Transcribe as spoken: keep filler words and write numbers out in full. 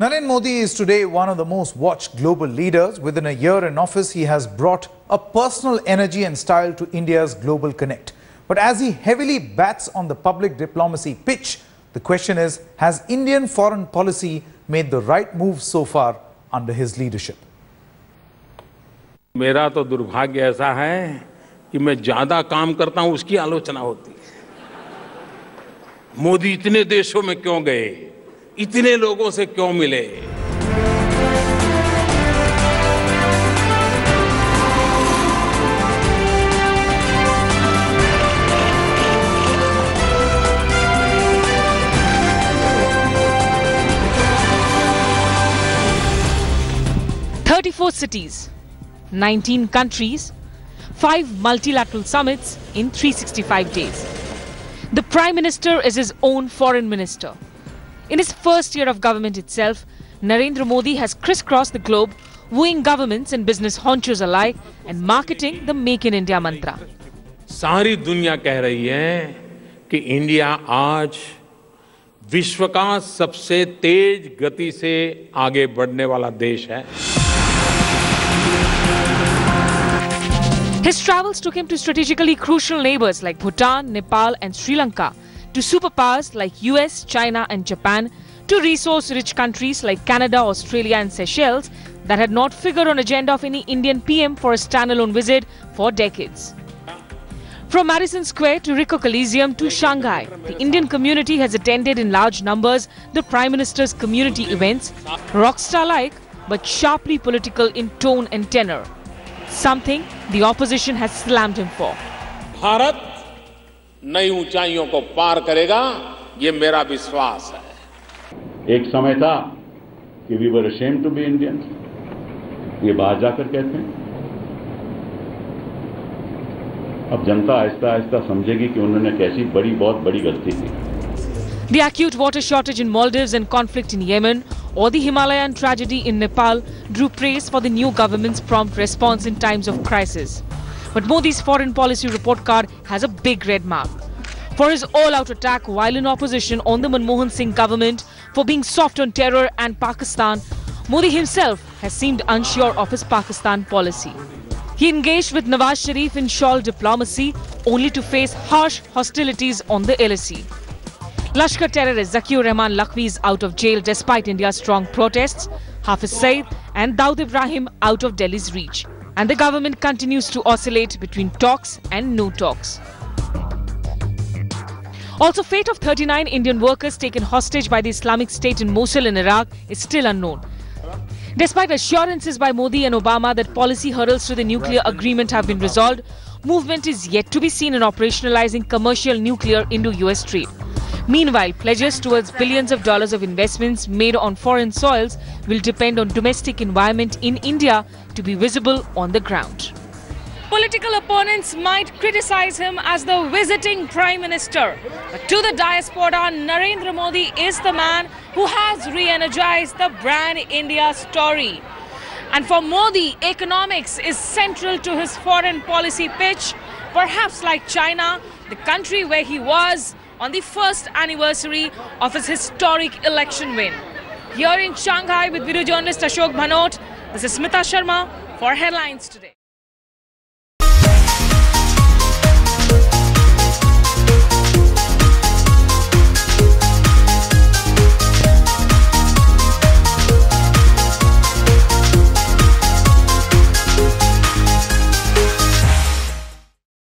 Narendra Modi is today one of the most watched global leaders. Within a year in office, he has brought a personal energy and style to India's global connect. But as he heavily bats on the public diplomacy pitch, the question is, has Indian foreign policy made the right move so far under his leadership? मेरा तो दुर्भाग्य ऐसा है कि मैं ज्यादा काम करता हूं, उसकी आलोचना होती है। मोदी इतने देशों में क्यों गए, इतने लोगों से क्यों मिले? thirty-four cities, nineteen countries, five multilateral summits in three hundred sixty-five days. The Prime Minister is his own foreign minister. In his first year of government itself, Narendra Modi has crisscrossed the globe, wooing governments and business honchos alike and marketing the Make in India mantra. सारी दुनिया कह रही है कि India आज विश्व का सबसे तेज गति से आगे बढ़ने वाला देश है। His travels took him to strategically crucial neighbors like Bhutan, Nepal and Sri Lanka, to superpowers like U S, China and Japan, to resource-rich countries like Canada, Australia and Seychelles that had not figured on agenda of any Indian P M for a standalone visit for decades. From Madison Square to Ricoh Coliseum to Shanghai, the Indian community has attended in large numbers the Prime Minister's community events, rockstar-like but sharply political in tone and tenor. Something the opposition has slammed him for. Bharat नई ऊंचाइयों को पार करेगा, ये मेरा विश्वास है। एक समय था कि we were ashamed to be Indians. ये बाहर जाकर कहते हैं। अब जनता आहिस्ता आहिस्ता समझेगी कि उन्होंने कैसी बड़ी बहुत बड़ी गलती की। The acute water shortage in Maldives and conflict in Yemen, or the Himalayan tragedy in Nepal, drew praise for the new government's prompt response in times of crisis. But Modi's foreign policy report card has a big red mark. For his all-out attack while in opposition on the Manmohan Singh government, for being soft on terror and Pakistan, Modi himself has seemed unsure of his Pakistan policy. He engaged with Nawaz Sharif in shawl diplomacy, only to face harsh hostilities on the L S E. Lashkar terrorist Zakir Rahman Lakhvi is out of jail despite India's strong protests, Hafiz Saeed and Dawood Ibrahim out of Delhi's reach. And the government continues to oscillate between talks and no talks. Also, fate of thirty-nine Indian workers taken hostage by the Islamic State in Mosul in Iraq is still unknown. Despite assurances by Modi and Obama that policy hurdles to the nuclear agreement have been resolved, movement is yet to be seen in operationalizing commercial nuclear Indo-U S trade. Meanwhile, pledges towards billions of dollars of investments made on foreign soils will depend on domestic environment in India to be visible on the ground. Political opponents might criticize him as the visiting Prime Minister, but to the diaspora, Narendra Modi is the man who has re-energized the brand India story. And for Modi, economics is central to his foreign policy pitch, perhaps like China, the country where he was on the first anniversary of his historic election win. Here in Shanghai with video journalist Ashok Bhanot, this is Smita Sharma for Headlines Today.